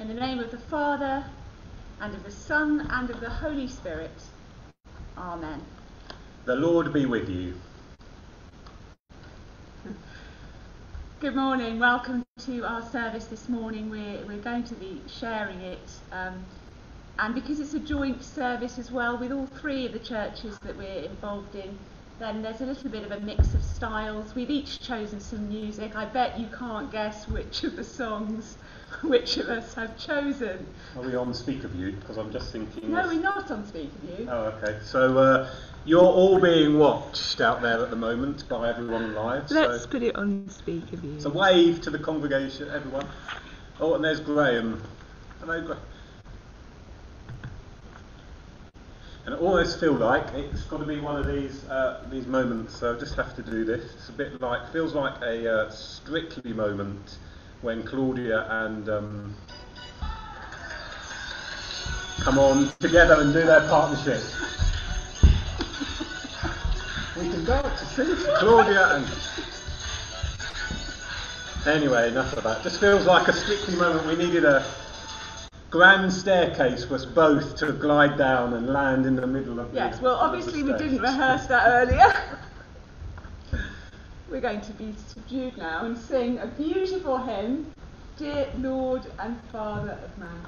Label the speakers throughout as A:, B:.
A: In the name of the Father, and of the Son, and of the Holy Spirit. Amen.
B: The Lord be with you.
A: Good morning. Welcome to our service this morning. We're going to be sharing it. And because it's a joint service as well with all three of the churches that we're involved in, then there's a little bit of a mix of styles. We've each chosen some music. I bet you can't guess which of the songs which of us have chosen.
B: Are we on speaker view? Because I'm just thinking...
A: No, we're not on speaker view.
B: Oh, okay. So you're all being watched out there at the moment by everyone live.
A: Let's put it on speaker view.
B: So wave to the congregation, everyone. Oh, and there's Graham. Hello, Graham. And I always feel like it's got to be one of these moments. So I just have to do this. It's a bit like, feels like a Strictly moment when Claudia and come on together and do their partnership. We can go up to sing Claudia and... Anyway, enough of that. Just feels like a Strictly moment. We needed a grand staircase for us both to glide down and land in the middle of the...
A: Yes, well obviously we didn't rehearse that earlier. We're going to be subdued now and sing a beautiful hymn, Dear Lord and Father of Mankind.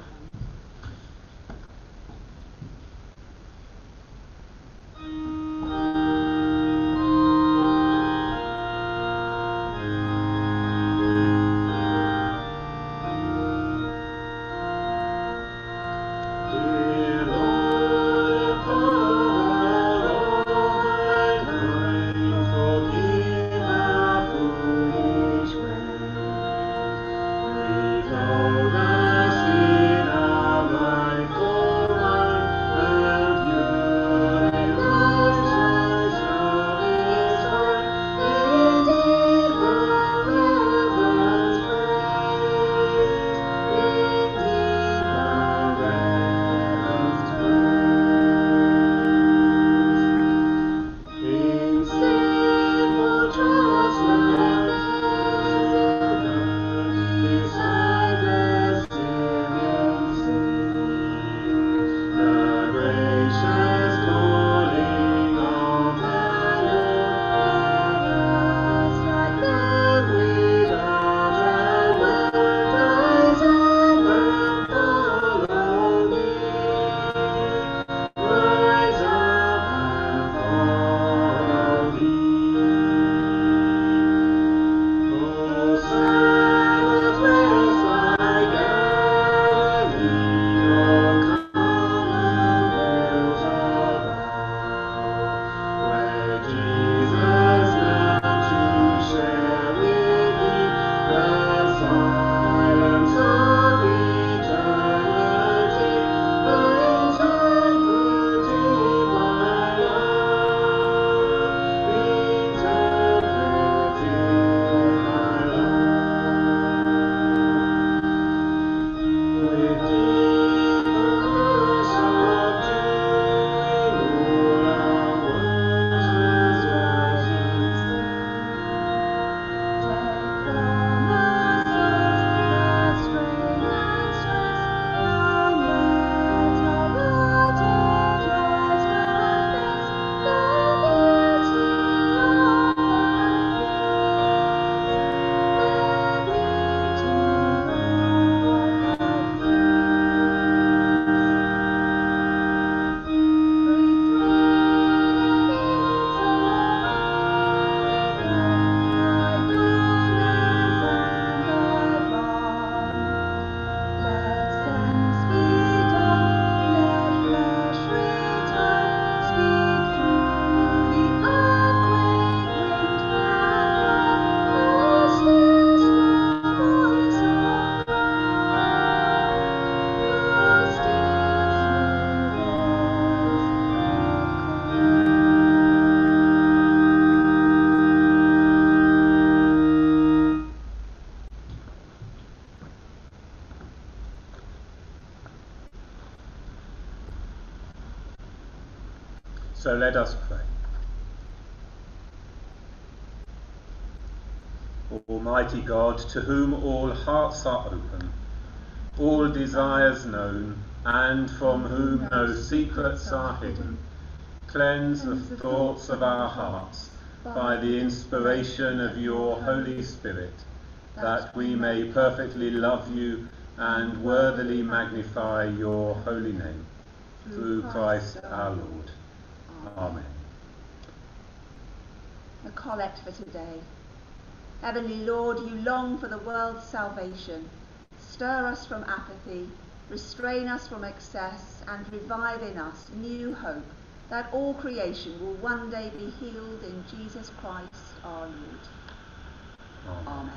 B: So let us pray. Almighty God, to whom all hearts are open, all desires known, and from whom no secrets are hidden. Cleanse the thoughts of our hearts by the inspiration of your Holy Spirit, that we may perfectly love you and worthily magnify your holy name. Through Christ our Lord. Amen.
A: A collect for today. Heavenly Lord, you long for the world's salvation. Stir us from apathy, restrain us from excess, and revive in us new hope that all creation will one day be healed in Jesus Christ our Lord. Amen.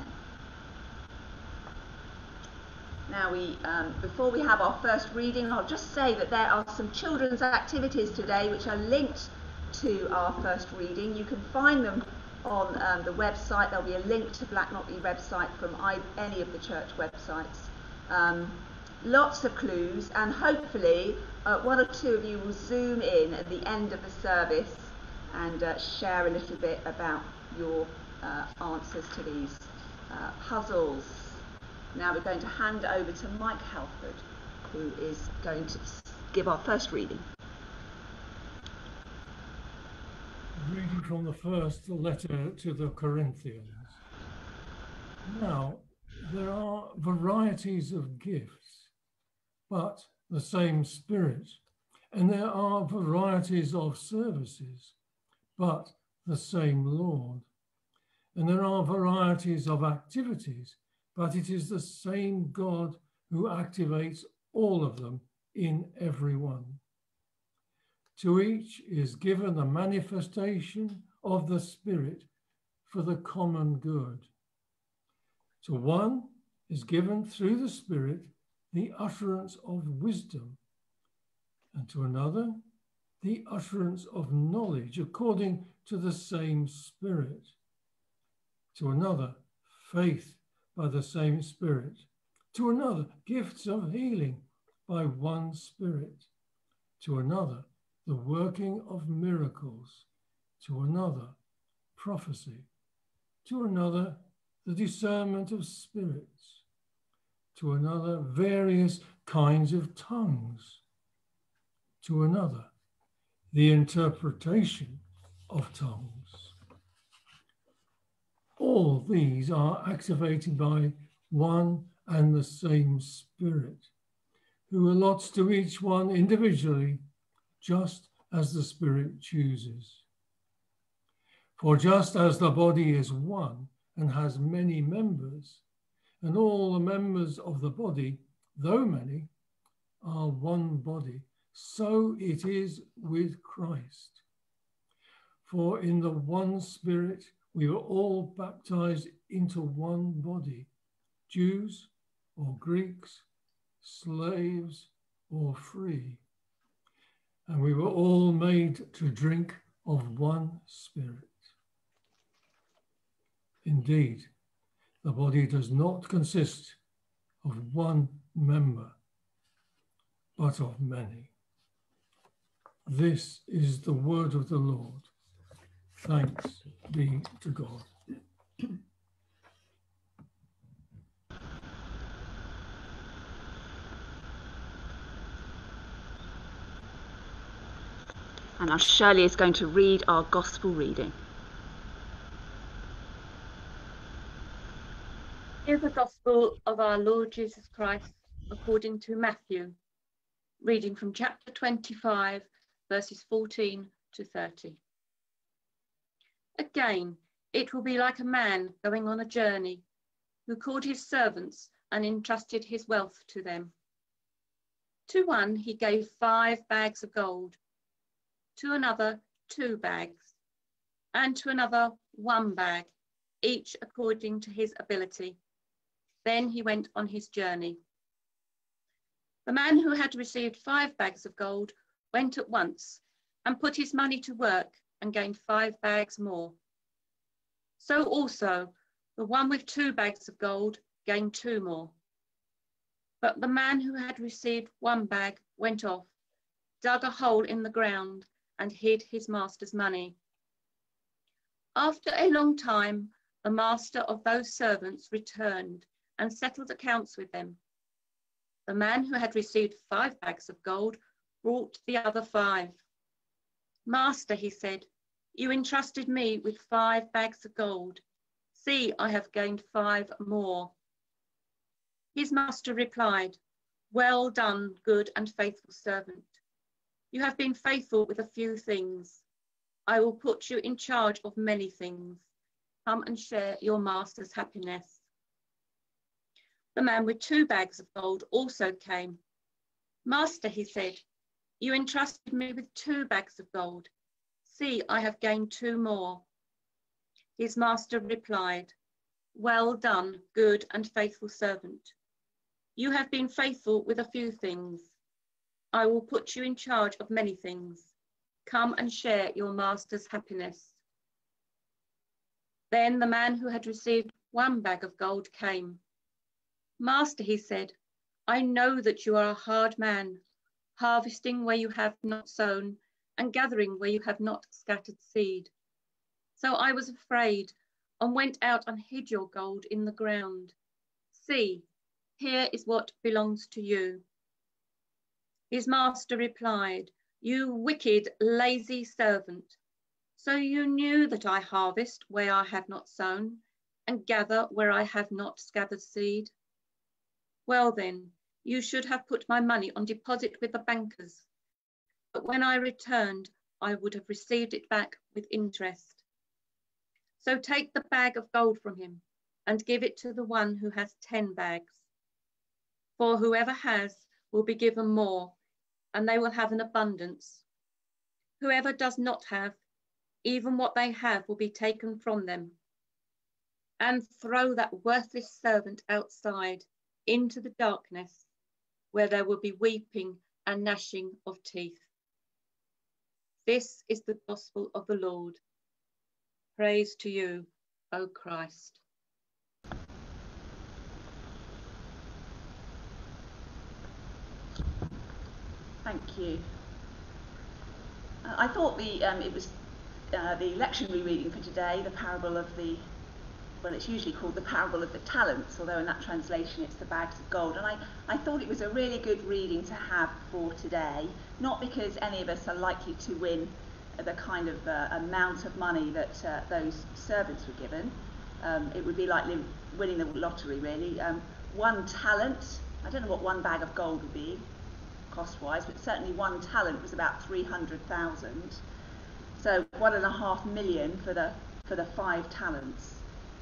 A: Now before we have our first reading, I'll just say that there are some children's activities today which are linked to our first reading. You can find them on the website. There'll be a link to Black Knockley website from any of the church websites. Lots of clues, and hopefully one or two of you will zoom in at the end of the service and share a little bit about your answers to these puzzles. Now we're going to hand over to Mike Halford, who is going to give our first reading.
C: Reading from the first letter to the Corinthians. Now, there are varieties of gifts, but the same Spirit. And there are varieties of services, but the same Lord. And there are varieties of activities, but it is the same God who activates all of them in everyone. To each is given the manifestation of the Spirit for the common good. To one is given through the Spirit the utterance of wisdom, and to another the utterance of knowledge according to the same Spirit. To another, faith by the same Spirit. To another, gifts of healing by one Spirit. To another, the working of miracles. To another, prophecy. To another, the discernment of spirits. To another, various kinds of tongues. To another, the interpretation of tongues. All these are activated by one and the same Spirit, who allots to each one individually, just as the Spirit chooses. For just as the body is one and has many members, and all the members of the body, though many, are one body, so it is with Christ. For in the one Spirit we were all baptized into one body, Jews or Greeks, slaves or free, and we were all made to drink of one Spirit. Indeed, the body does not consist of one member, but of many. This is the word of the Lord. Thanks be to God.
A: And now Shirley is going to read our gospel reading.
D: Hear the gospel of our Lord Jesus Christ according to Matthew, reading from chapter 25, verses 14 to 30. Again, it will be like a man going on a journey, who called his servants and entrusted his wealth to them. To one he gave 5 bags of gold, to another 2 bags, and to another 1 bag, each according to his ability. Then he went on his journey. The man who had received 5 bags of gold went at once and put his money to work and gained 5 bags more. So also the one with 2 bags of gold gained 2 more. But the man who had received 1 bag went off, dug a hole in the ground, and hid his master's money. After a long time, the master of those servants returned and settled accounts with them. The man who had received 5 bags of gold brought the other 5. Master, he said, you entrusted me with 5 bags of gold. See, I have gained 5 more. His master replied, well done, good and faithful servant. You have been faithful with a few things. I will put you in charge of many things. Come and share your master's happiness. The man with 2 bags of gold also came. Master, he said, you entrusted me with 2 bags of gold. See, I have gained 2 more. His master replied, well done, good and faithful servant. You have been faithful with a few things. I will put you in charge of many things. Come and share your master's happiness. Then the man who had received 1 bag of gold came. Master, he said, I know that you are a hard man, harvesting where you have not sown and gathering where you have not scattered seed. So I was afraid and went out and hid your gold in the ground. See, here is what belongs to you. His master replied, you wicked, lazy servant. So you knew that I harvest where I have not sown and gather where I have not gathered seed. Well then, you should have put my money on deposit with the bankers. But when I returned, I would have received it back with interest. So take the bag of gold from him and give it to the one who has 10 bags. For whoever has will be given more, and they will have an abundance. Whoever does not have, even what they have will be taken from them. And throw that worthless servant outside into the darkness, where there will be weeping and gnashing of teeth. This is the gospel of the Lord. Praise to you, O Christ.
A: Thank you. I thought it was the lectionary reading for today, the parable of it's usually called the parable of the talents, although in that translation it's the bags of gold. And I thought it was a really good reading to have for today, not because any of us are likely to win the kind of amount of money that those servants were given. It would be like winning the lottery, really. 1 talent, I don't know what 1 bag of gold would be cost-wise, but certainly 1 talent was about 300,000. So 1.5 million for the 5 talents.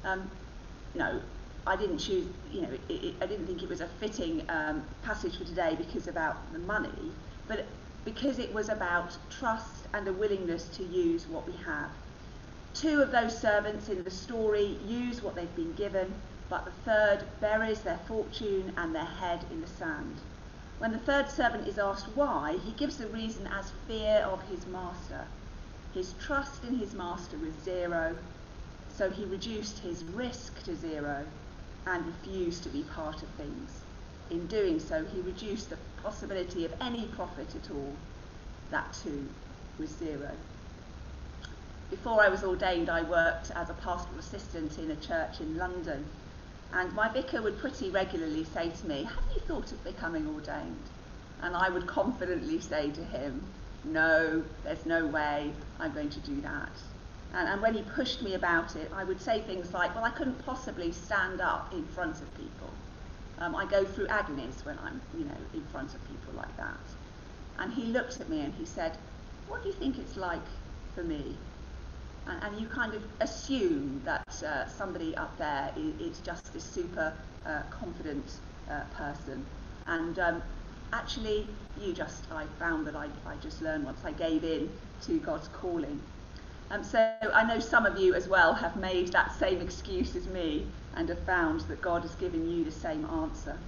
A: I didn't choose. I didn't think it was a fitting passage for today because about the money, but because it was about trust and a willingness to use what we have. 2 of those servants in the story use what they've been given, but the 3rd buries their fortune and their head in the sand. When the 3rd servant is asked why, he gives the reason as fear of his master. His trust in his master was 0, so he reduced his risk to 0 and refused to be part of things. In doing so, he reduced the possibility of any profit at all. That too was 0. Before I was ordained, I worked as a pastoral assistant in a church in London, and my vicar would pretty regularly say to me, have you thought of becoming ordained? And I would confidently say to him, no, there's no way I'm going to do that. And when he pushed me about it, I would say things like, well, I couldn't possibly stand up in front of people. I go through agonies when I'm, in front of people like that. And he looked at me and he said, what do you think it's like for me? And you kind of assume that somebody up there is just this super confident person. And actually, I found that I just learned once I gave in to God's calling. So I know some of you as well have made that same excuse as me and have found that God has given you the same answer.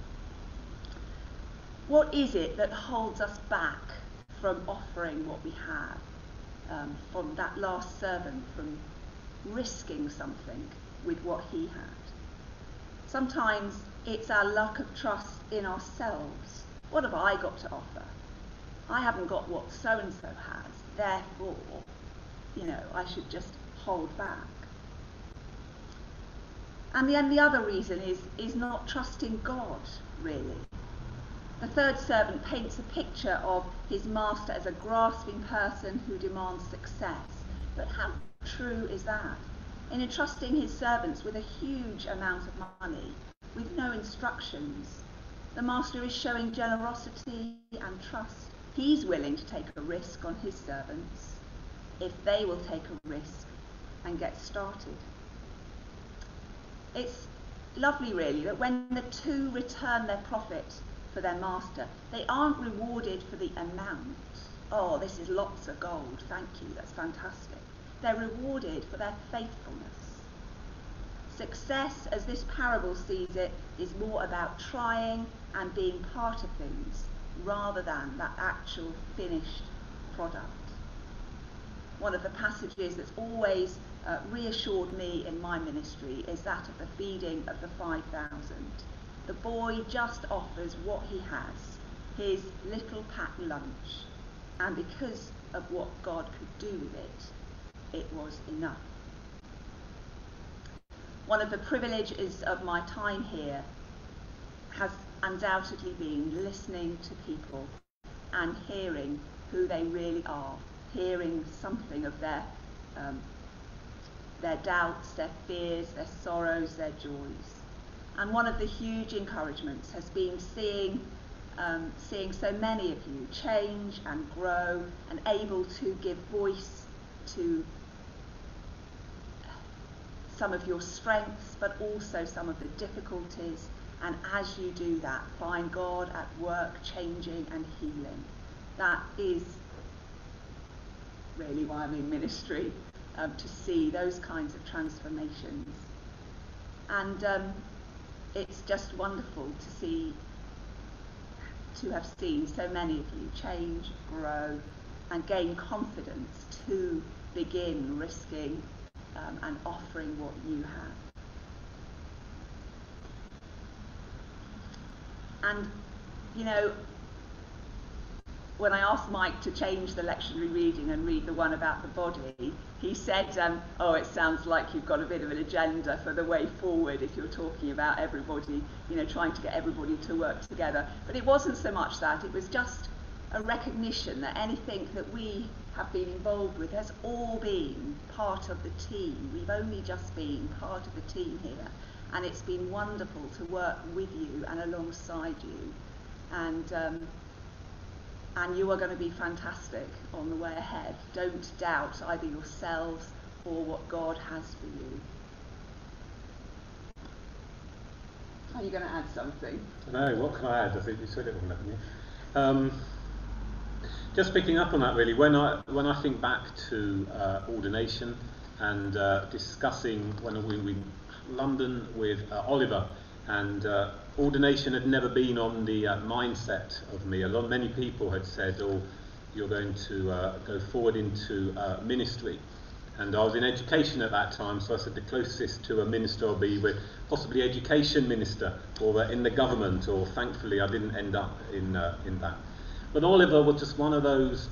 A: What is it that holds us back from offering what we have? From that last servant, from risking something with what he had. Sometimes it's our lack of trust in ourselves. What have I got to offer? I haven't got what so-and-so has, therefore, I should just hold back. And the other reason is not trusting God, really. The third servant paints a picture of his master as a grasping person who demands success. But how true is that? In entrusting his servants with a huge amount of money, with no instructions, the master is showing generosity and trust. He's willing to take a risk on his servants if they will take a risk and get started. It's lovely, really, that when the two return their profit for their master, they aren't rewarded for the amount. Oh, this is lots of gold, thank you, that's fantastic. They're rewarded for their faithfulness. Success, as this parable sees it, is more about trying and being part of things rather than that actual finished product. One of the passages that's always reassured me in my ministry is that of the feeding of the 5,000. The boy just offers what he has, his little packed lunch, and because of what God could do with it, it was enough. One of the privileges of my time here has undoubtedly been listening to people and hearing who they really are, hearing something of their doubts, their fears, their sorrows, their joys. And one of the huge encouragements has been seeing so many of you change and grow and able to give voice to some of your strengths, but also some of the difficulties. And as you do that, find God at work, changing and healing. That is really why I'm in ministry, to see those kinds of transformations. And it's just wonderful to have seen so many of you change, grow, and gain confidence to begin risking and offering what you have. And, you know, when I asked Mike to change the lectionary reading and read the one about the body, he said, oh, it sounds like you've got a bit of an agenda for the way forward if you're talking about everybody, you know, trying to get everybody to work together. But it wasn't so much that, it was just a recognition that anything that we have been involved with has all been part of the team. We've only just been part of the team here. And it's been wonderful to work with you and alongside you. And you are going to be fantastic on the way ahead. Don't doubt either yourselves or what God has for you. Are you going to add something?
B: No, what can I add? I think you said it all, haven't you? Just picking up on that, really, when I think back to ordination and discussing when we were in London with Oliver, and ordination had never been on the mindset of me. Many people had said, oh, you're going to go forward into ministry. And I was in education at that time, so I said the closest to a minister I'll be with possibly education minister, or in the government, or thankfully I didn't end up in that. But Oliver was just one of those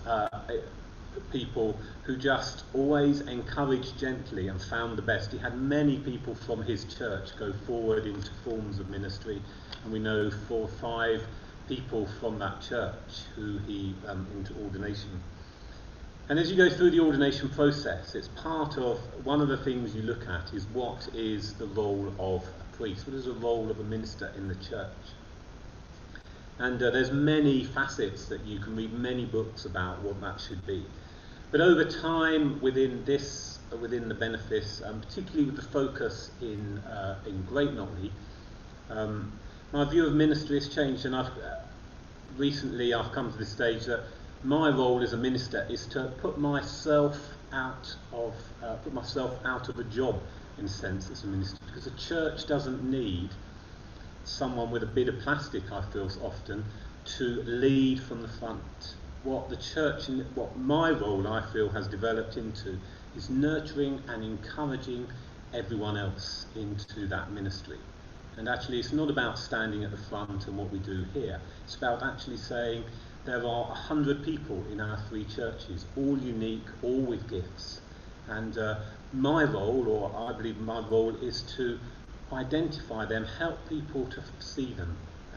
B: people who just always encouraged gently and found the best. He had many people from his church go forward into forms of ministry, and we know 4 or 5 people from that church who he into ordination. And as you go through the ordination process, it's part of one of the things you look at is what is the role of a priest, what is the role of a minister in the church. And there's many facets that you can read many books about what that should be. But over time, within the benefice, particularly with the focus in Great Knockley, my view of ministry has changed, and recently I've come to this stage that my role as a minister is to put myself out of a job, in a sense, as a minister, because a church doesn't need someone with a bit of plastic, I feel often, to lead from the front. What the church, what my role I feel has developed into, is nurturing and encouraging everyone else into that ministry. And actually it's not about standing at the front and what we do here. It's about actually saying there are 100 people in our 3 churches, all unique, all with gifts. And my role, or I believe my role, is to identify them, help people to see them,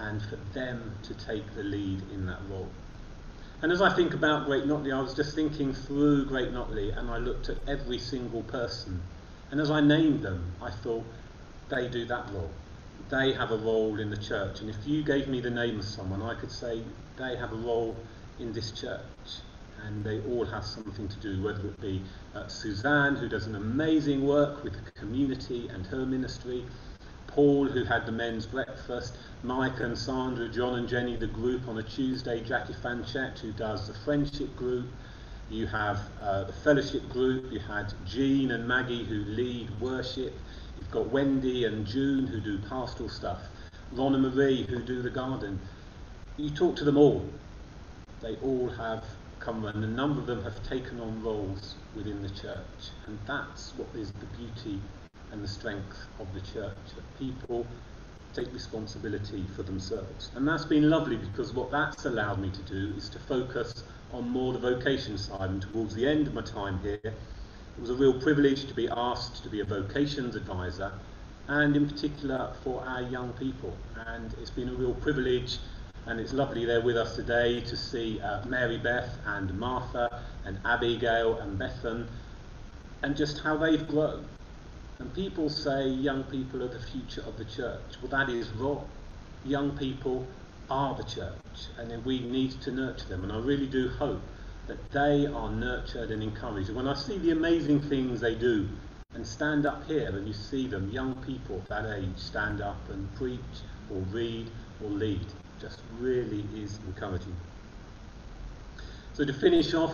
B: and for them to take the lead in that role. And as I think about Great Notley, I was just thinking through Great Notley, and I looked at every single person. And as I named them, I thought, they do that role. They have a role in the church. And if you gave me the name of someone, I could say they have a role in this church. And they all have something to do, whether it be Suzanne, who does an amazing work with the community and her ministry, Paul, who had the men's breakfast, Mike and Sandra, John and Jenny, the group on a Tuesday, Jackie Fanchette, who does the friendship group. You have the fellowship group. You had Jean and Maggie, who lead worship. You've got Wendy and June, who do pastoral stuff. Ron and Marie, who do the garden. You talk to them all. They all have come, and a number of them have taken on roles within the church. And that's what is the beauty and the strength of the church, that people take responsibility for themselves. And that's been lovely, because what that's allowed me to do is to focus on more the vocation side. And towards the end of my time here, it was a real privilege to be asked to be a vocations advisor, and in particular for our young people. And it's been a real privilege, and it's lovely they're with us today to see Mary Beth and Martha and Abigail and Bethan, and just how they've grown. And people say young people are the future of the church. Well, that is wrong. Young people are the church, and then we need to nurture them. And I really do hope that they are nurtured and encouraged. And when I see the amazing things they do, and stand up here and you see them, young people that age, stand up and preach or read or lead, just really is encouraging. So to finish off,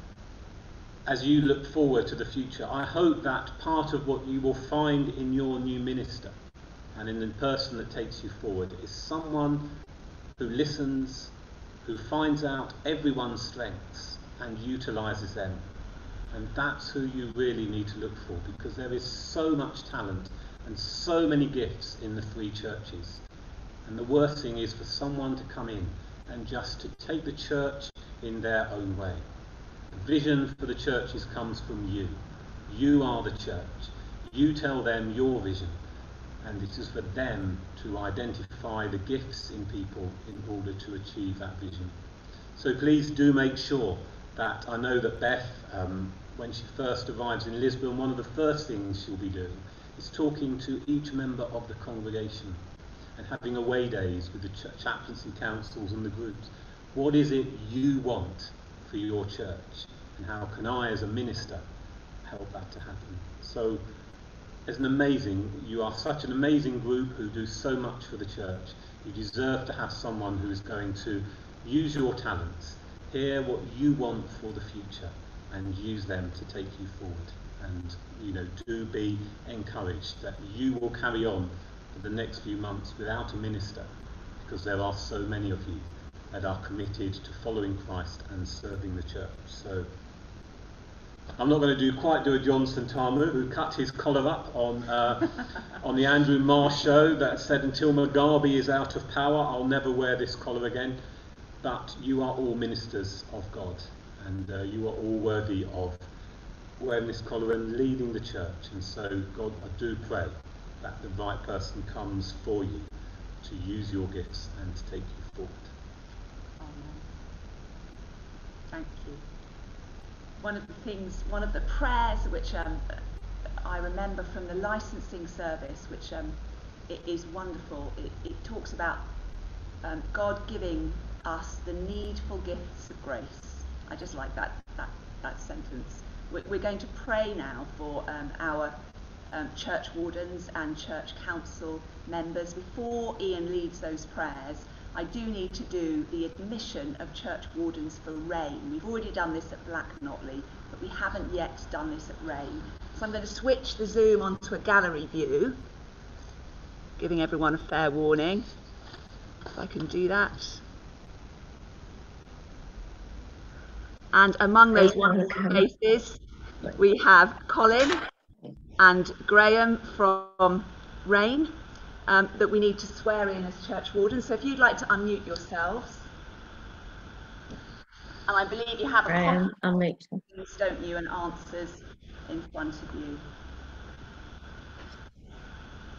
B: as you look forward to the future, I hope that part of what you will find in your new minister and in the person that takes you forward is someone who listens, who finds out everyone's strengths and utilises them. And that's who you really need to look for, because there is so much talent and so many gifts in the three churches. And the worst thing is for someone to come in and just to take the church in their own way. The vision for the churches comes from you. You are the church. You tell them your vision, and it is for them to identify the gifts in people in order to achieve that vision. So please do make sure that, I know that Beth, when she first arrives in Lisbon, one of the first things she'll be doing is talking to each member of the congregation and having away days with the chaplaincy councils and the groups. What is it you want for your church, and how can I as a minister help that to happen? So you are such an amazing group who do so much for the church. You deserve to have someone who is going to use your talents, hear what you want for the future, and use them to take you forward. And do be encouraged that you will carry on for the next few months without a minister, because there are so many of you that are committed to following Christ and serving the church. So I'm not going to quite do a John Sentamu, who cut his collar up on the Andrew Marsh show that said, until Mugabe is out of power, I'll never wear this collar again. But you are all ministers of God, and you are all worthy of wearing this collar and leading the church. And so, God, I do pray that the right person comes for you to use your gifts and to take you forward.
A: Amen. Thank you. One of the prayers which I remember from the licensing service, which it is wonderful. It talks about God giving us the needful gifts of grace. I just like that sentence. We're going to pray now for our church wardens and church council members. Before Ian leads those prayers, I do need to do the admission of church wardens for Rain. We've already done this at Black Notley, but we haven't yet done this at Rain. So I'm going to switch the Zoom onto a gallery view, giving everyone a fair warning, if I can do that. And among those wonderful faces, we have Colin and Graham from Rain that we need to swear in as church wardens. So if you'd like to unmute yourselves. And I believe you have a copy, don't you, and answers in front of you.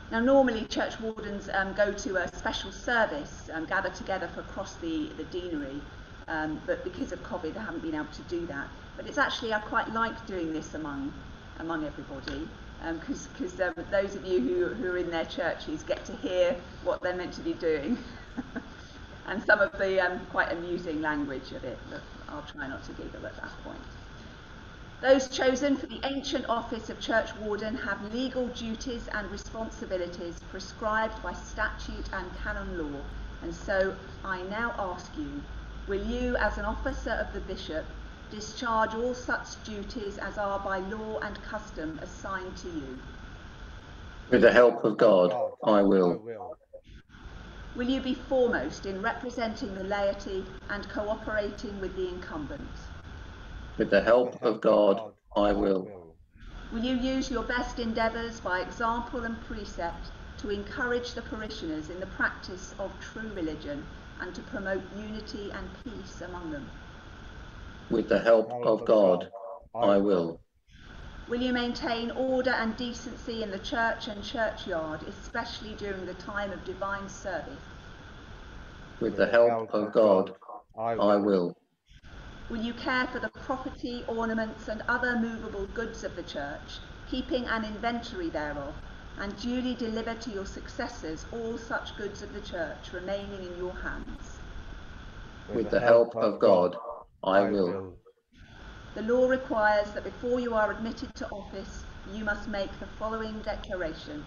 A: Now, normally church wardens go to a special service, gather together for across the deanery, but because of COVID, they haven't been able to do that. But it's actually, I quite like doing this among everybody, because those of you who are in their churches get to hear what they're meant to be doing, and some of the quite amusing language of it. But I'll try not to giggle at that point. Those chosen for the ancient office of church warden have legal duties and responsibilities prescribed by statute and canon law, and so I now ask you, will you, as an officer of the bishop, discharge all such duties as are by law and custom assigned to you?
E: With the help of God, I will.
A: Will you be foremost in representing the laity and cooperating with the incumbents?
E: With the help of God, I will.
A: Will you use your best endeavours by example and precept to encourage the parishioners in the practice of true religion and to promote unity and peace among them?
E: With the help of God, I will.
A: Will you maintain order and decency in the church and churchyard, especially during the time of divine service?
E: With the help of God, I will.
A: Will you care for the property, ornaments and other movable goods of the church, keeping an inventory thereof, and duly deliver to your successors all such goods of the church remaining in your hands?
E: With the help of God, I will.
A: The law requires that before you are admitted to office, you must make the following declaration.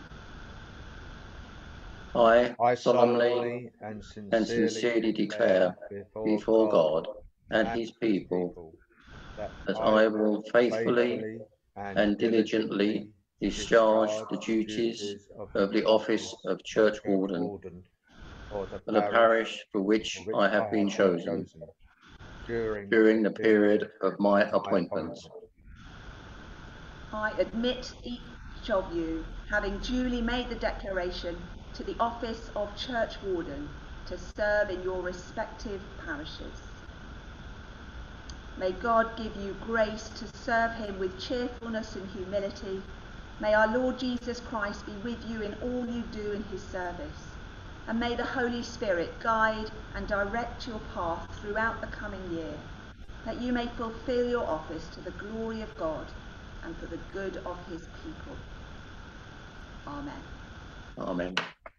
E: I solemnly and sincerely declare before God and his people that I will faithfully and diligently discharge the duties of the office of church warden for the parish for which I have been chosen during the period of my appointment.
A: I admit each of you, having duly made the declaration, to the office of church warden to serve in your respective parishes. May God give you grace to serve him with cheerfulness and humility. May our Lord Jesus Christ be with you in all you do in his service. And may the Holy Spirit guide and direct your path throughout the coming year, that you may fulfill your office to the glory of God and for the good of his people. Amen.
E: Amen.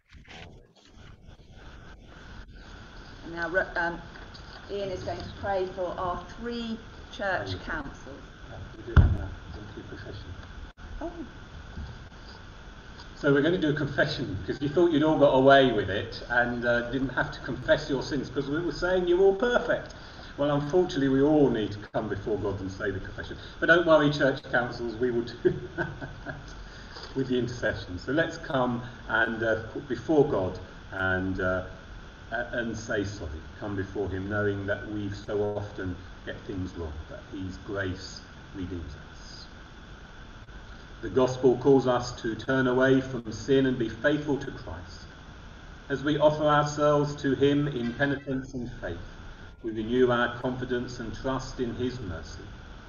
A: And now Ian is going to pray for our 3 church councils.
B: We'll do that now. We'll do confession.
A: Oh.
B: So we're going to do a confession because you thought you'd all got away with it and didn't have to confess your sins because we were saying you're all perfect. Well, unfortunately, we all need to come before God and say the confession. But don't worry, church councils, we will do that with the intercession. So let's come and before God and say sorry. Come before him knowing that we so often get things wrong, that his grace redeems us. The gospel calls us to turn away from sin and be faithful to Christ. As we offer ourselves to him in penitence and faith, we renew our confidence and trust in his mercy.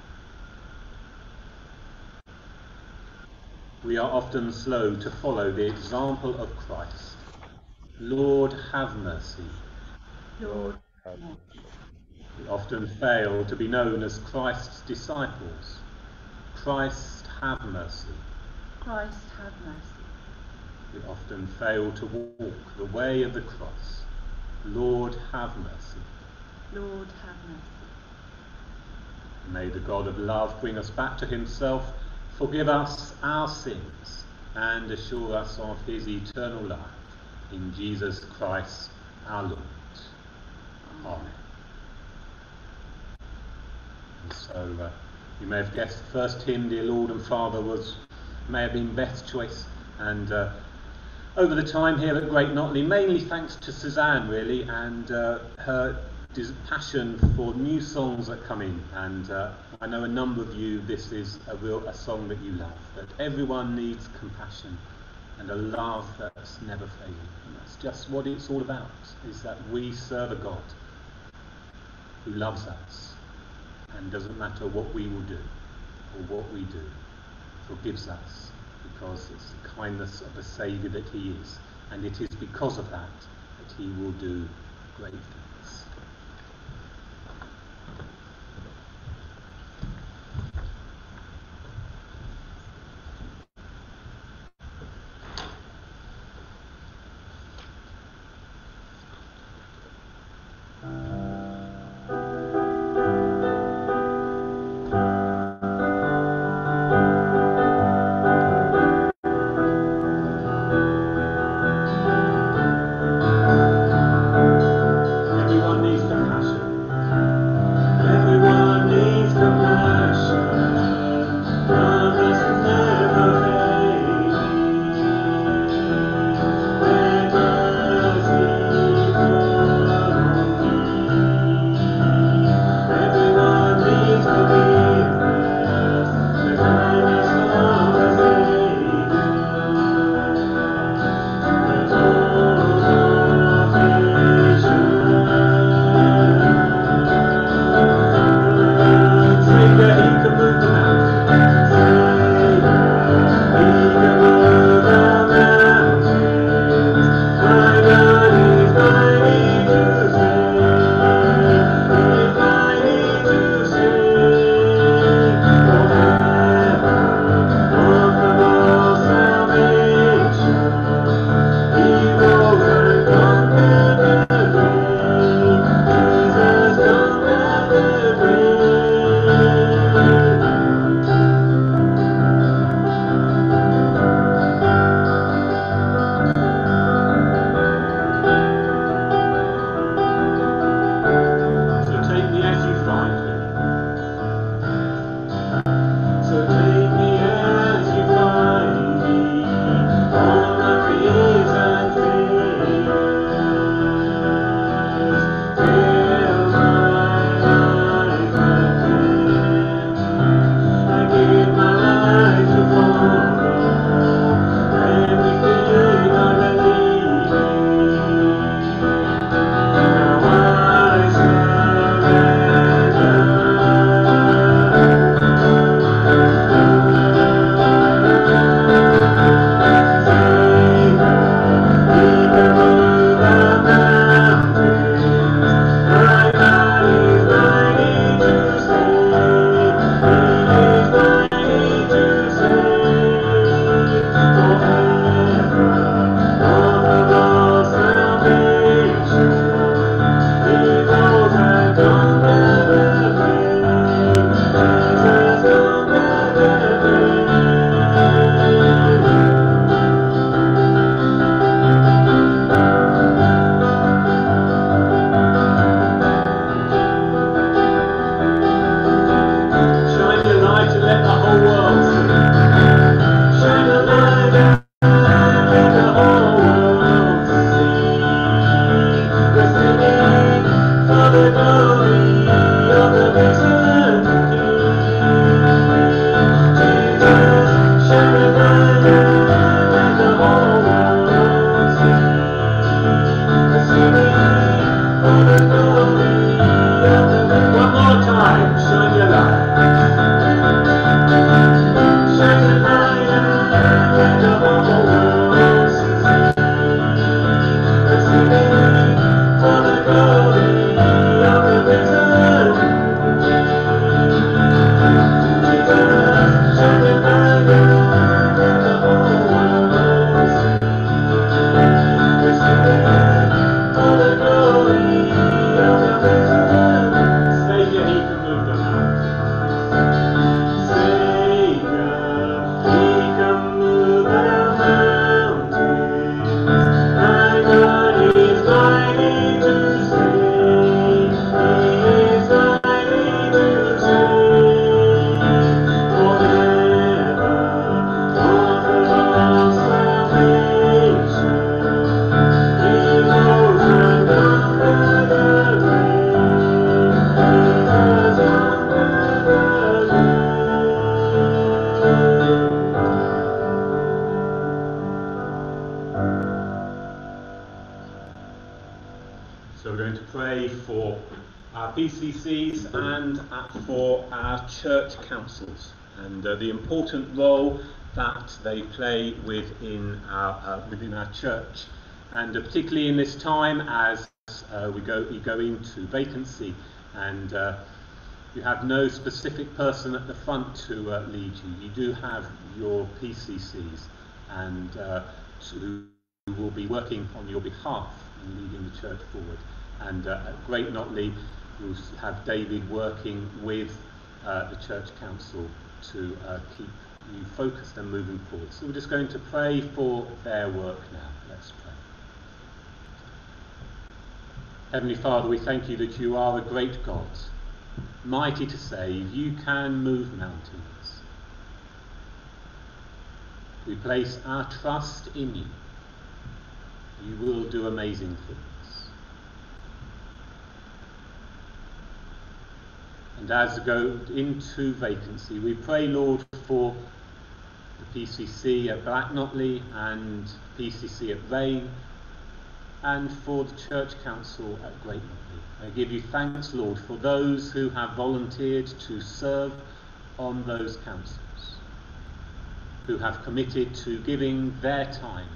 B: We are often slow to follow the example of Christ. Lord, have mercy.
A: Lord, have mercy.
B: We often fail to be known as Christ's disciples. Christ, have mercy.
A: Christ, have mercy.
B: We often fail to walk the way of the cross. Lord, have mercy.
A: Lord, have mercy.
B: May the God of love bring us back to himself, forgive us our sins, and assure us of his eternal life. In Jesus Christ our Lord. Amen. And so you may have guessed the first hymn, Dear Lord and Father, may have been Beth's choice. And over the time here at Great Notley, mainly thanks to Suzanne really, and her passion for new songs that come in. And I know a number of you, this is a song that you love. That everyone needs compassion and a love that's never failing. And that's just what it's all about, is that we serve a God who loves us and doesn't matter what we will do or what we do, forgives us because it's the kindness of the Saviour that he is, and it is because of that that he will do great things. PCCs and for our church councils and the important role that they play within our church, and particularly in this time as we go into vacancy, and you have no specific person at the front to lead you. You do have your PCCs, and who will be working on your behalf and leading the church forward. And at Great Notley, we'll have David working with the church council to keep you focused and moving forward. So we're just going to pray for their work now. Let's pray. Heavenly Father, we thank you that you are a great God, mighty to save. You can move mountains. We place our trust in you. You will do amazing things. And as we go into vacancy, we pray, Lord, for the PCC at Black Notley and PCC at Vane, and for the Church Council at Great Notley. I give you thanks, Lord, for those who have volunteered to serve on those councils, who have committed to giving their time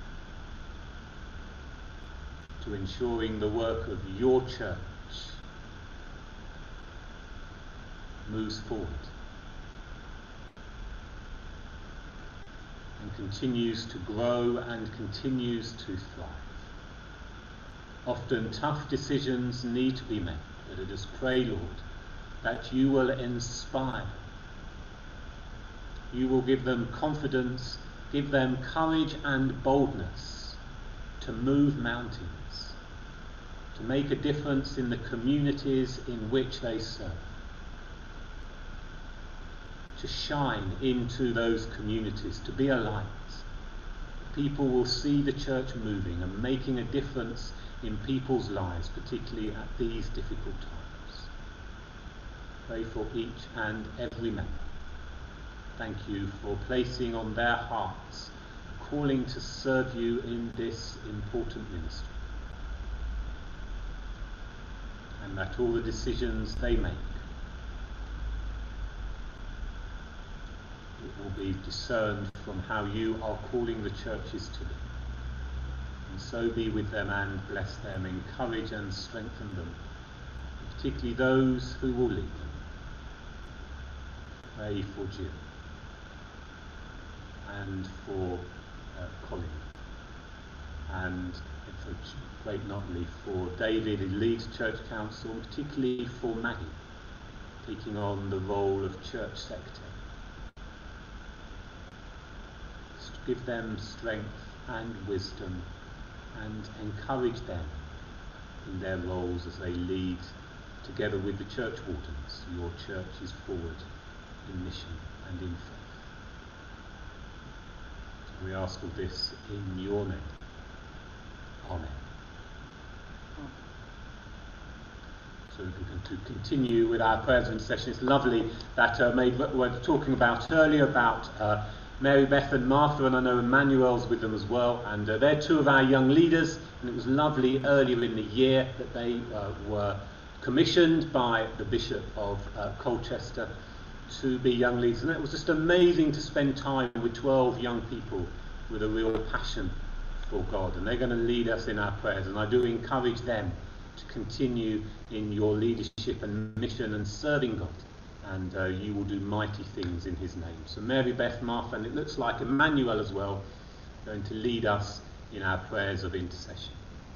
B: to ensuring the work of your church moves forward and continues to grow and continues to thrive. Often tough decisions need to be made, but I just pray, Lord, that you will inspire. You will give them confidence, give them courage and boldness to move mountains, to make a difference in the communities in which they serve, to shine into those communities, to be a light. People will see the church moving and making a difference in people's lives, particularly at these difficult times. Pray for each and every member. Thank you for placing on their hearts a calling to serve you in this important ministry, and that all the decisions they make will be discerned from how you are calling the churches to them. And so be with them and bless them, encourage and strengthen them, particularly those who will lead them. Pray for Jim and for Colin, and for Great Notley, for David, who leads Church Council, and particularly for Maggie, taking on the role of Church Secretary. Give them strength and wisdom, and encourage them in their roles as they lead, together with the church wardens, your churches forward in mission and in faith. So we ask all this in your name. Amen. So we can continue with our prayers and session. It's lovely that we were talking about earlier about Mary Beth and Martha, and I know Emmanuel's with them as well, and they're two of our young leaders, and it was lovely earlier in the year that they were commissioned by the Bishop of Colchester to be young leaders, and it was just amazing to spend time with 12 young people with a real passion for God, and they're going to lead us in our prayers, and I do encourage them to continue in your leadership and mission and serving God. And you will do mighty things in his name. So Mary Beth, Martha, and it looks like Emmanuel as well, going to lead us in our prayers of intercession.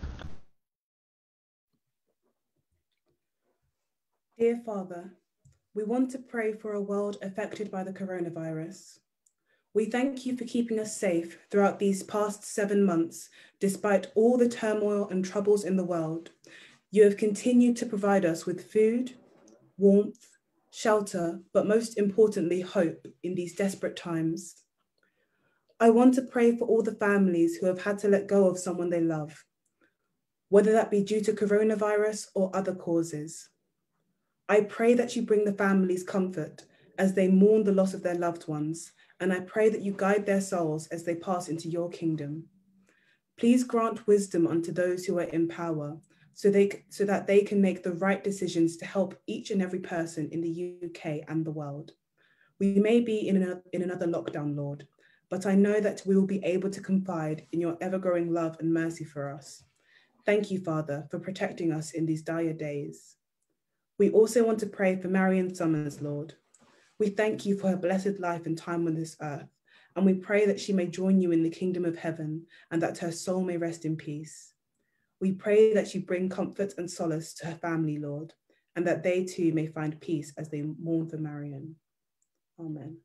F: Dear Father, we want to pray for a world affected by the coronavirus. We thank you for keeping us safe throughout these past 7 months, despite all the turmoil and troubles in the world. You have continued to provide us with food, warmth, shelter, but most importantly, hope in these desperate times. I want to pray for all the families who have had to let go of someone they love, whether that be due to coronavirus or other causes. I pray that you bring the families comfort as they mourn the loss of their loved ones, and I pray that you guide their souls as they pass into your kingdom. Please grant wisdom unto those who are in power, so that they can make the right decisions to help each and every person in the UK and the world. We may be in another lockdown, Lord, but I know that we will be able to confide in your ever-growing love and mercy for us. Thank you, Father, for protecting us in these dire days. We also want to pray for Marion Summers, Lord. We thank you for her blessed life and time on this earth, and we pray that she may join you in the kingdom of heaven and that her soul may rest in peace. We pray that you bring comfort and solace to her family, Lord, and that they too may find peace as they mourn for Marion. Amen.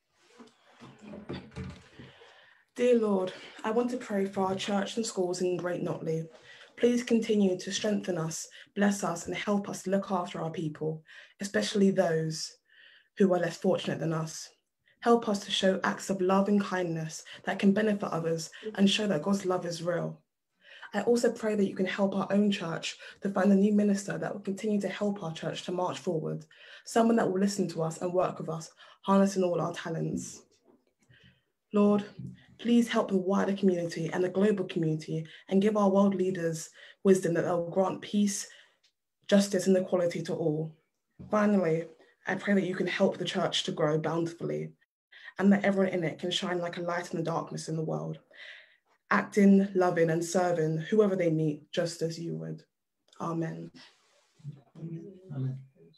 G: Dear Lord, I want to pray for our church and schools in Great Notley. Please continue to strengthen us, bless us, and help us look after our people, especially those who are less fortunate than us. Help us to show acts of love and kindness that can benefit others and show that God's love is real. I also pray that you can help our own church to find a new minister that will continue to help our church to march forward, someone that will listen to us and work with us, harnessing all our talents. Lord, please help the wider community and the global community and give our world leaders wisdom that they'll grant peace, justice, and equality to all. Finally, I pray that you can help the church to grow bountifully and that everyone in it can shine like a light in the darkness in the world, acting, loving, and serving whoever they meet just as you would. Amen.
H: Amen.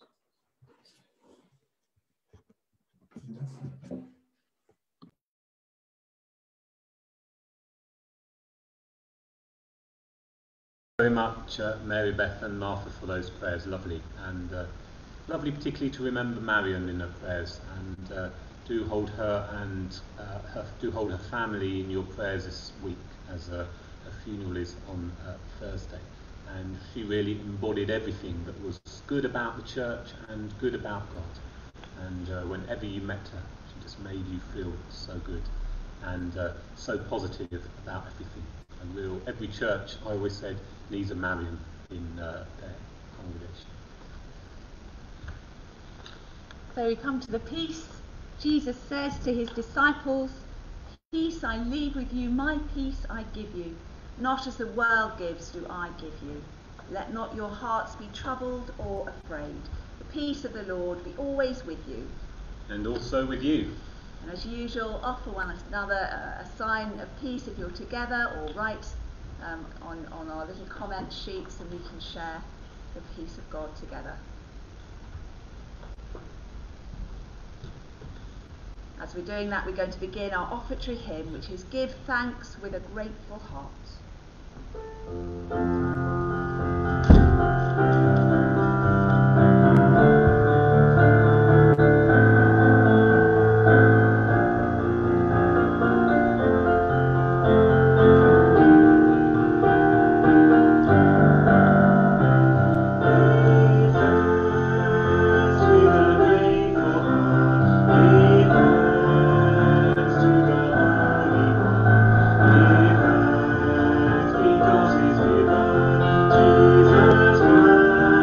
B: Very much, Mary Beth and Martha, for those prayers. Lovely, and lovely particularly to remember Marion in her prayers, and do hold her and hold her family in your prayers this week, as her funeral is on Thursday. And she really embodied everything that was good about the church and good about God. And whenever you met her, she just made you feel so good and so positive about everything. And every church, I always said, needs a Marion in their congregation.
A: So we come to the peace. Jesus says to his disciples, "Peace I leave with you, my peace I give you. Not as the world gives do I give you. Let not your hearts be troubled or afraid. The peace of the Lord be always with you."
B: And also with you.
A: And as usual, offer one another a sign of peace if you're together, or write on our little comment sheets, and we can share the peace of God together. As we're doing that, we're going to begin our offertory hymn, which is "Give Thanks with a Grateful Heart."
I: Jesus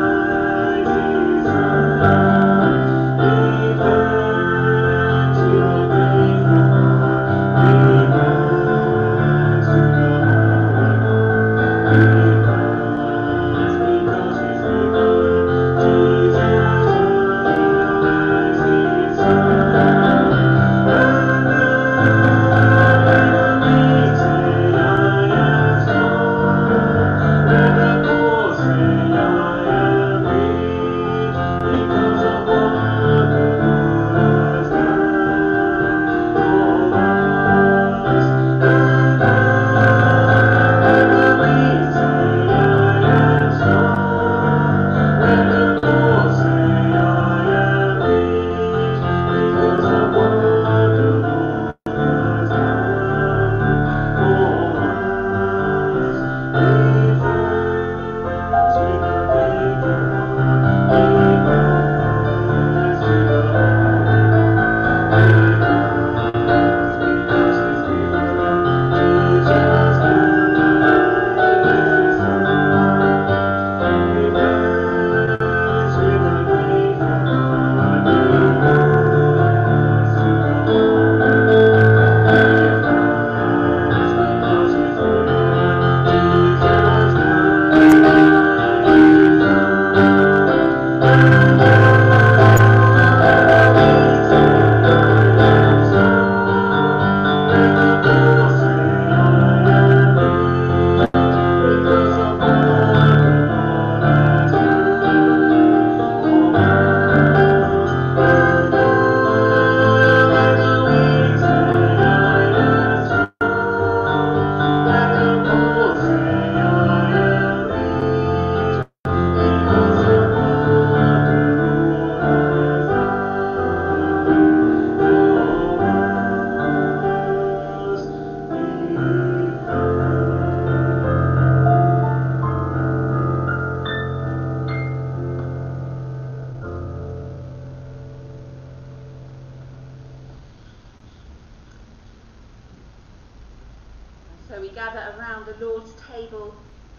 A: So we gather around the Lord's table,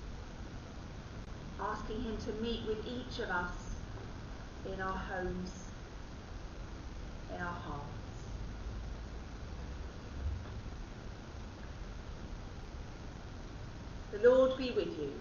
A: asking him to meet with each of us in our homes, in our hearts. The Lord be with you.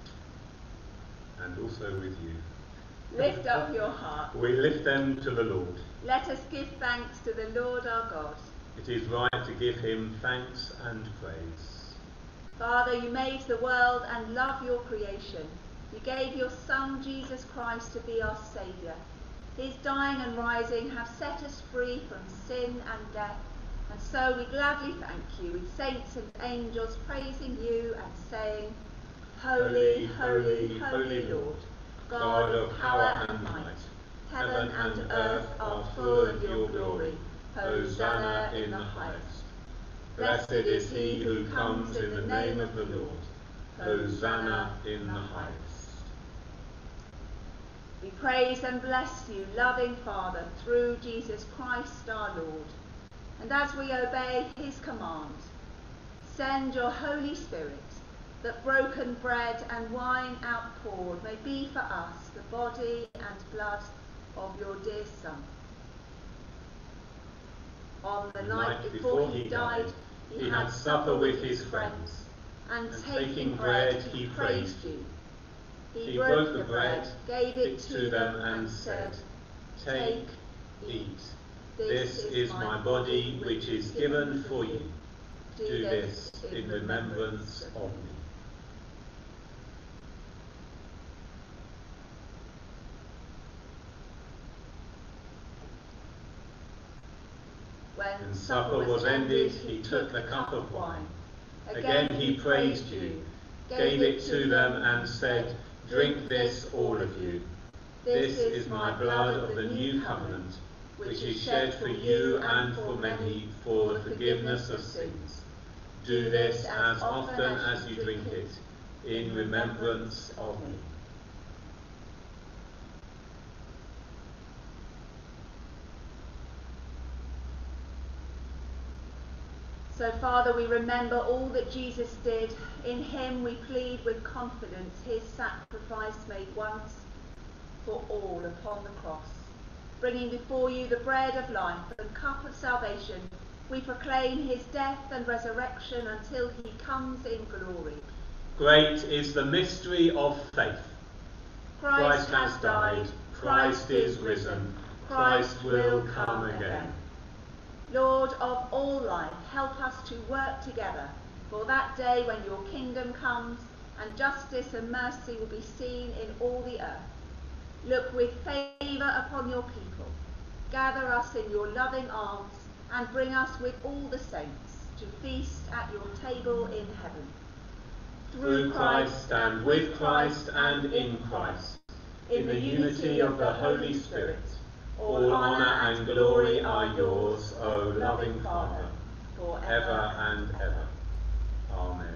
B: And also with you.
A: Lift up your heart.
B: We lift them to the Lord.
A: Let us give thanks to the Lord our God.
B: It is right to give him thanks and praise.
A: Father, you made the world and love your creation. You gave your Son, Jesus Christ, to be our Saviour. His dying and rising have set us free from sin and death. And so we gladly thank you, with saints and angels praising you and saying, Holy, holy, holy Lord, God of power and might. Heaven and earth are full of your glory. Hosanna in the highest. Blessed is he who comes in the name of the Lord. Hosanna in the highest. We praise and bless you, loving Father, through Jesus Christ our Lord. And as we obey his command, send your Holy Spirit, that broken bread and wine outpoured may be for us the body and blood of your dear Son. On the night before he died, he had supper with his friends, and taking bread, he praised you. He broke the bread, gave it to them, and said, Take, eat. This is my body, which is given for you. Do this in remembrance of me. When supper was ended, he took the cup of wine. Again he praised you, gave it to them, and said, Drink this, all of you. This is my blood of the new covenant, which is shed for you and for many for the forgiveness of sins. Do this as often as you drink it, in remembrance of me. So, Father, we remember all that Jesus did. In him we plead with confidence his sacrifice made once for all upon the cross. Bringing before you the bread of life and cup of salvation, we proclaim his death and resurrection until he comes in glory.
B: Great is the mystery of faith.
A: Christ has died, Christ is risen, Christ will come again. Lord of all life, help us to work together for that day when your kingdom comes and justice and mercy will be seen in all the earth. Look with favour upon your people. Gather us in your loving arms and bring us with all the saints to feast at your table in heaven.
B: Through Christ and with Christ and in Christ, in the unity of the Holy Spirit, all honour and glory are yours, O loving Father, for ever and ever. Amen.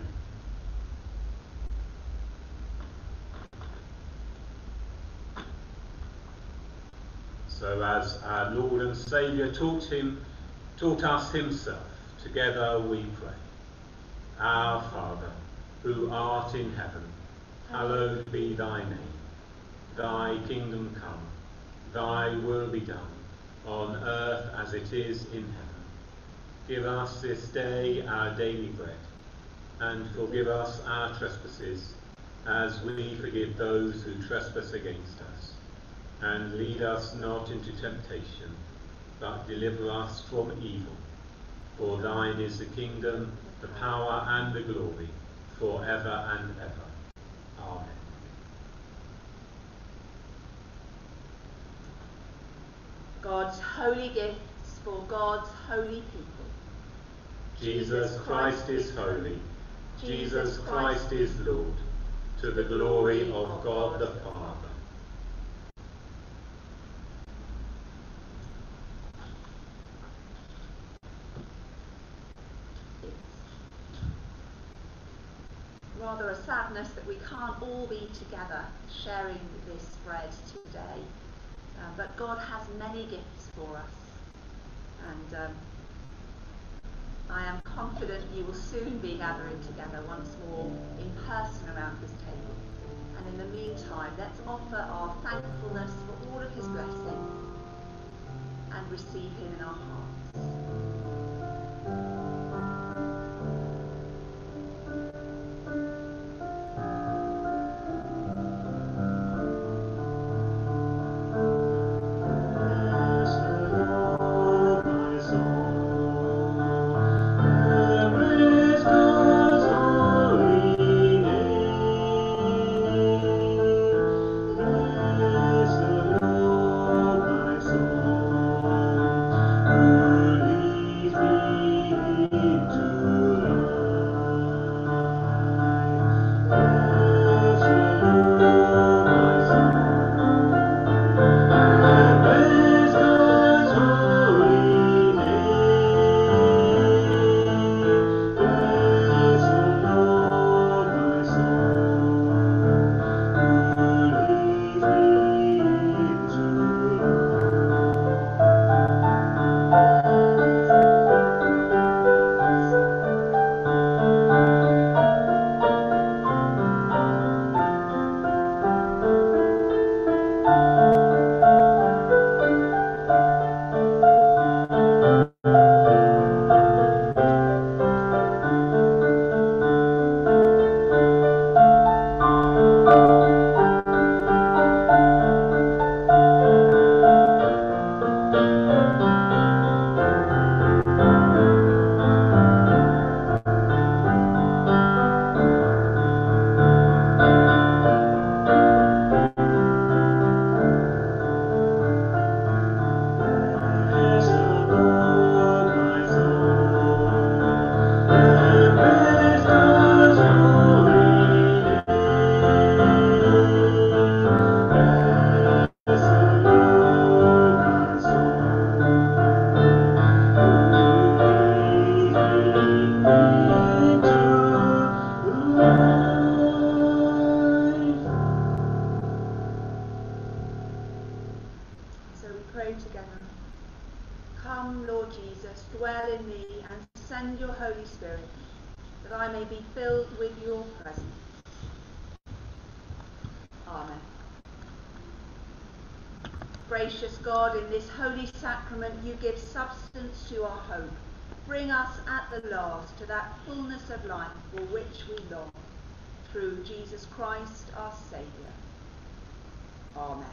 B: So as our Lord and Saviour taught us himself, together we pray. Our Father, who art in heaven, hallowed be thy name. Thy kingdom come, thy will be done, on earth as it is in heaven. Give us this day our daily bread, and forgive us our trespasses, as we forgive those who trespass against us. And lead us not into temptation, but deliver us from evil. For thine is the kingdom, the power and the glory, for ever and ever. Amen.
A: God's holy gifts for God's holy people.
B: Jesus Christ is holy. Jesus Christ is Lord, to the glory of God the Father.
A: Rather a sadness that we can't all be together sharing this bread today. But God has many gifts for us. And I am confident you will soon be gathering together once more in person around this table. And in the meantime, let's offer our thankfulness for all of his blessings and receive him in our hearts. Gracious God, in this holy sacrament you give substance to our hope. Bring us at the last to that fullness of life for which we long. Through Jesus Christ our Saviour. Amen.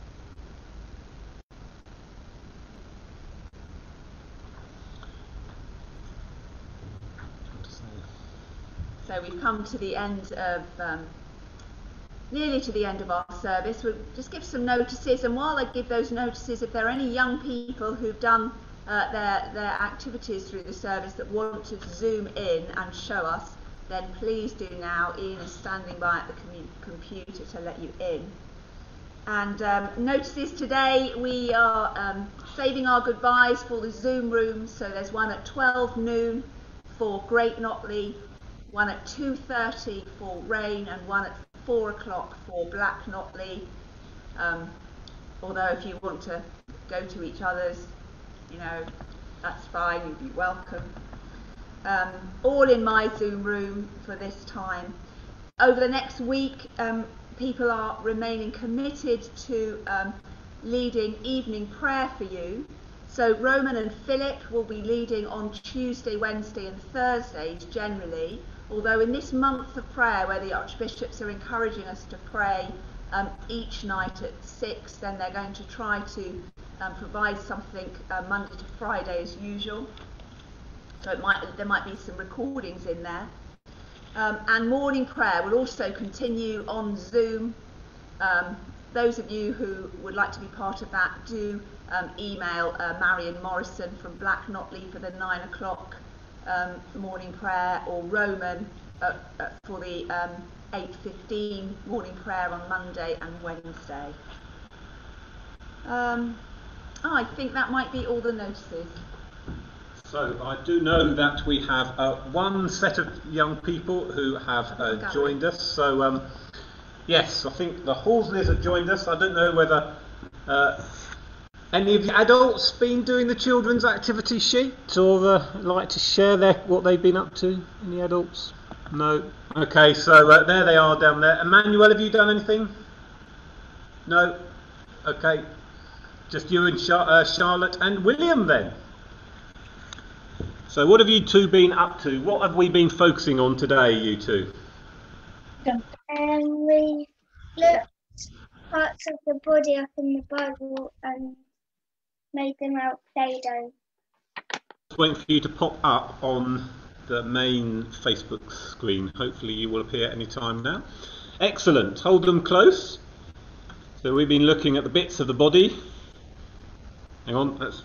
A: So we've come to the end of nearly to the end of our service. We'll just give some notices, and while I give those notices, if there are any young people who've done their activities through the service that want to zoom in and show us, then please do now. Ian is standing by at the computer to let you in. And notices today, we are saving our goodbyes for the Zoom room. So there's one at 12 noon for Great Notley, one at 2:30 for Rain, and one at 4 o'clock for Black Notley. Although if you want to go to each other's, that's fine, you'd be welcome. All in my Zoom room for this time. Over the next week, people are remaining committed to leading evening prayer for you. So Roman and Philip will be leading on Tuesday, Wednesday and Thursdays generally, although in this month of prayer where the archbishops are encouraging us to pray each night at 6, then they're going to try to provide something Monday to Friday as usual. So there might be some recordings in there. And morning prayer will also continue on Zoom. Those of you who would like to be part of that, do email Marion Morrison from Black Notley for the 9 o'clock morning prayer, or Roman for the 8:15 morning prayer on Monday and Wednesday. I think that might be all the notices.
B: So I do know that we have one set of young people who have joined us. So yes, I think the Halsleys have joined us. I don't know whether Any of you adults been doing the children's activity sheet, or like to share what they've been up to? Any adults? No. Okay, so there they are down there. Emmanuel, have you done anything? No. Okay. Just you and Charlotte and William then. So what have you two been up to? What have we been focusing on today, you two?
I: We looked parts of the body up in the Bible and made them out Play-Doh.
B: Just waiting for you to pop up on the main Facebook screen. Hopefully you will appear any time now. Excellent. Hold them close. So we've been looking at the bits of the body. Hang on. Got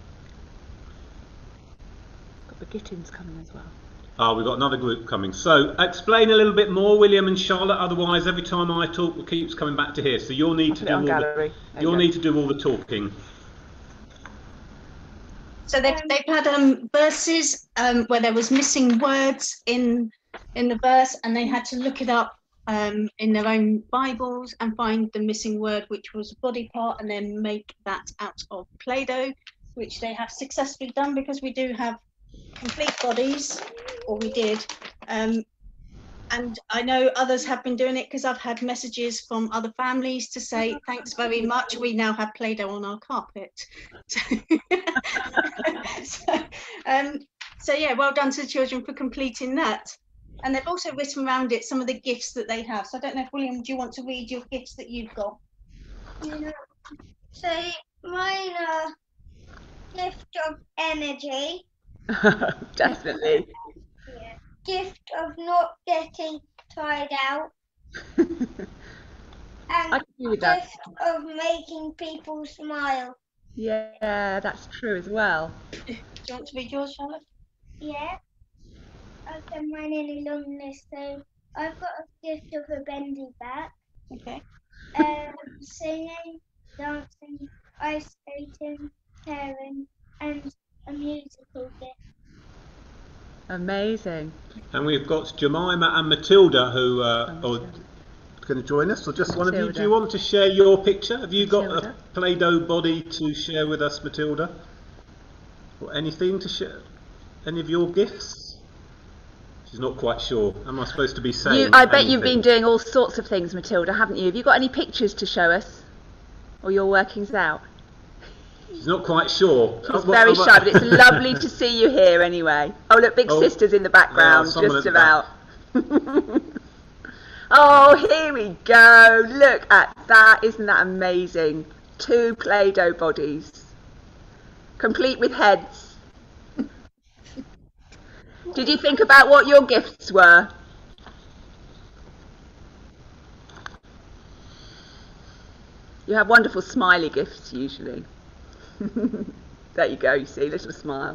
A: the Gittins coming as well.
B: We've got another group coming. So explain a little bit more, William and Charlotte. Otherwise, every time I talk, it keeps coming back to here. So you'll need to do all the talking.
J: So they've had verses where there was missing words in the verse, and they had to look it up in their own Bibles and find the missing word, which was a body part, and then make that out of Play-Doh, which they have successfully done because we do have complete bodies, or we did. And I know others have been doing it because I've had messages from other families to say, thanks very much, we now have Play-Doh on our carpet. So yeah, well done to the children for completing that. And they've also written around it some of the gifts that they have. So I don't know if, William, do you want to read your gifts that you've got?
I: Yeah. So mine are gift of energy.
A: Definitely.
I: Yeah. Gift of not getting tired out. And gift of making people smile.
A: Yeah, that's true as well.
J: Do you want to read yours, Charlotte?
I: Yeah. I've done mine in a long list, so I've got a gift of a bendy back.
J: Okay.
I: Singing, dancing, ice skating, caring, and a musical gift.
A: Amazing.
B: And we've got Jemima and Matilda who are going to join us. So just one of you, do you want to share your picture? Have you got a Play-Doh body to share with us, Matilda? Or anything to share? Any of your gifts? She's not quite sure. Am I supposed to be saying
A: I bet
B: anything?
A: you've been doing all sorts of things, Matilda, haven't you? Have you got any pictures to show us? Or your workings out?
B: She's not quite sure.
A: She's very shy, but it's lovely to see you here anyway. Oh, look, Big Sister's in the background, just about. Oh, here we go. Look at that. Isn't that amazing? 2 Play-Doh bodies, complete with heads. Did you think about what your gifts were? You have wonderful smiley gifts usually. There you go, you see, little smile.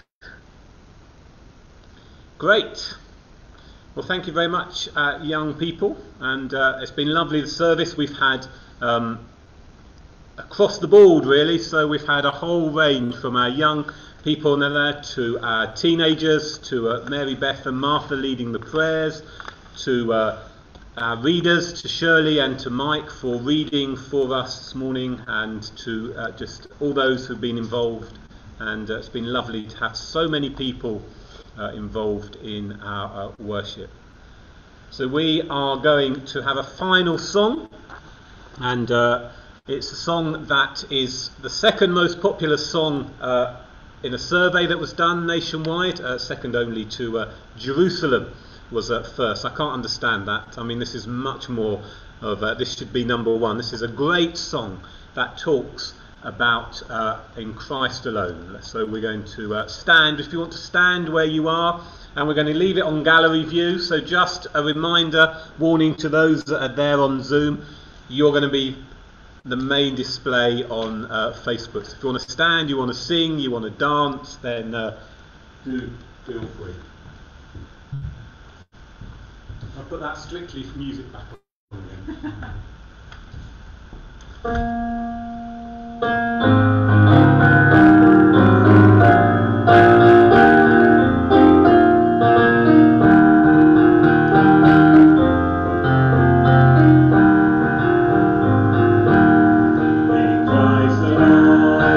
B: Great. Well, thank you very much, young people. And it's been lovely, the service. We've had across the board, really. So we've had a whole range from our young people in there to our teenagers, to Mary Beth and Martha leading the prayers, to our readers, to Shirley and to Mike for reading for us this morning, and to just all those who've been involved. And it's been lovely to have so many people involved in our worship. So we are going to have a final song, and it's a song that is the second most popular song in a survey that was done nationwide, second only to Jerusalem was at first. I can't understand that. I mean, this is much more of this should be number one. This is a great song that talks about in Christ alone. So we're going to stand, if you want to stand where you are, and we're going to leave it on gallery view. So just a reminder, warning to those that are there on Zoom, you're going to be the main display on Facebook. So if you want to stand, you want to sing, you want to dance, then do feel free. I'll put that strictly for music back on again. Christ alone.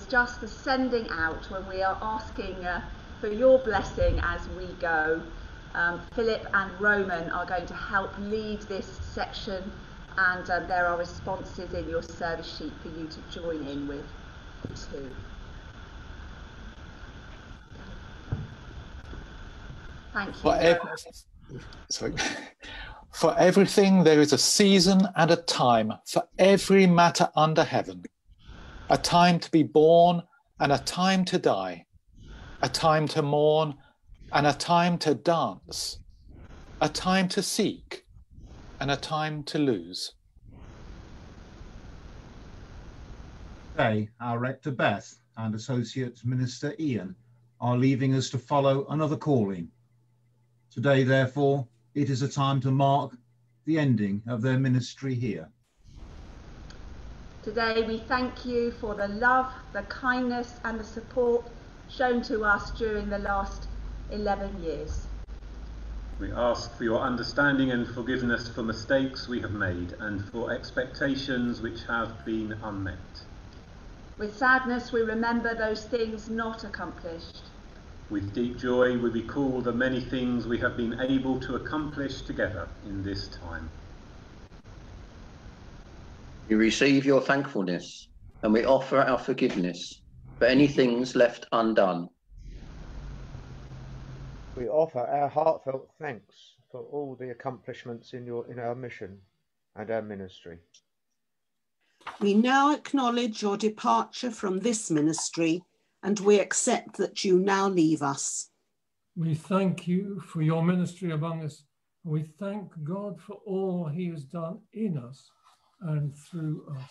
A: is just the sending out when we are asking for your blessing as we go. Philip and Roman are going to help lead this section, and there are responses in your service sheet for you to join in with too. Thank you.
K: For everything there is a season and a time, for every matter under heaven. A time to be born and a time to die. A time to mourn and a time to dance. A time to seek and a time to lose.
L: Today, our Rector Beth and Associate Minister Ian are leaving us to follow another calling. Today, therefore, it is a time to mark the ending of their ministry here.
A: Today we thank you for the love, the kindness and the support shown to us during the last 11 years.
B: We ask for your understanding and forgiveness for mistakes we have made and for expectations which have been unmet.
A: With sadness we remember those things not accomplished.
B: With deep joy we recall the many things we have been able to accomplish together in this time.
E: We receive your thankfulness and we offer our forgiveness for any things left undone.
M: We offer our heartfelt thanks for all the accomplishments in our mission and our ministry.
N: We now acknowledge your departure from this ministry, and we accept that you now leave us.
C: We thank you for your ministry among us, and we thank God for all he has done in us and through us.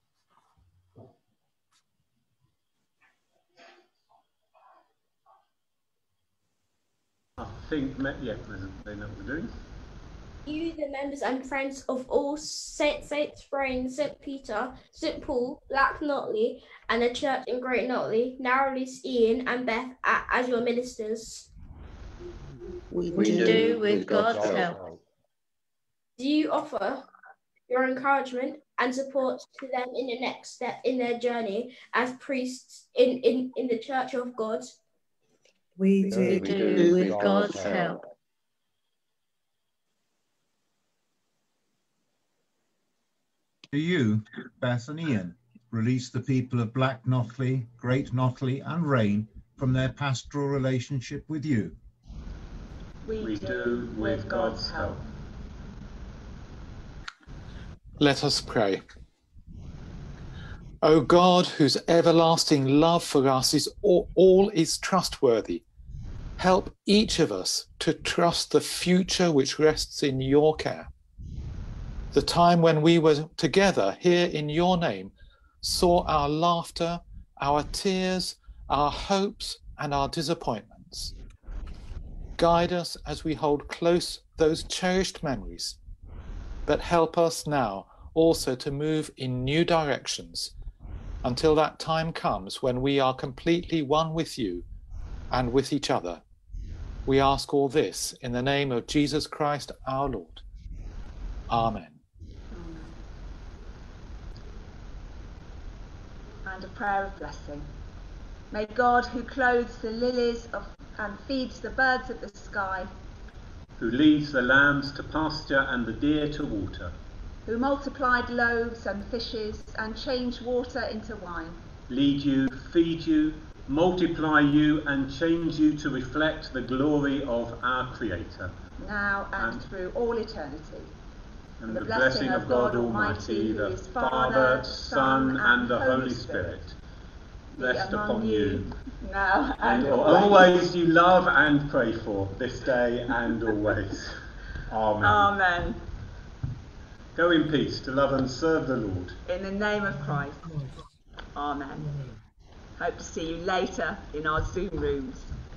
B: I think, yeah, they know what we're doing.
O: You, the members and friends of all Saints Brain, St. Peter, St. Paul, Black Notley, and the church in Great Notley, now release Ian and Beth as your ministers.
N: We do with God's help.
O: Do you offer your encouragement and support to them in the next step in their journey as priests in the Church of God?
N: We do with God's help.
L: Do you, Beth and Ian, release the people of Black Notley, Great Notley and Rain from their pastoral relationship with you?
A: We do with God's help.
K: Let us pray. O God, whose everlasting love for us is all is trustworthy, help each of us to trust the future which rests in your care. The time when we were together here in your name saw our laughter, our tears, our hopes, and our disappointments. Guide us as we hold close those cherished memories, but help us now also to move in new directions until that time comes when we are completely one with you and with each other. We ask all this in the name of Jesus Christ our Lord. Amen.
A: And a prayer of blessing. May God, who clothes the lilies and feeds the birds of the sky,
B: who leads the lambs to pasture and the deer to water,
A: who multiplied loaves and fishes and changed water into wine,
B: lead you, feed you, multiply you and change you to reflect the glory of our Creator,
A: now and through all eternity.
B: And the blessing of God Almighty, the Father, Son, and the Holy Spirit, rest upon you,
A: now
B: and always you love and pray for, this day and always. Amen.
A: Amen.
B: Go in peace to love and serve the Lord.
A: In the name of Christ. Amen. Hope to see you later in our Zoom rooms.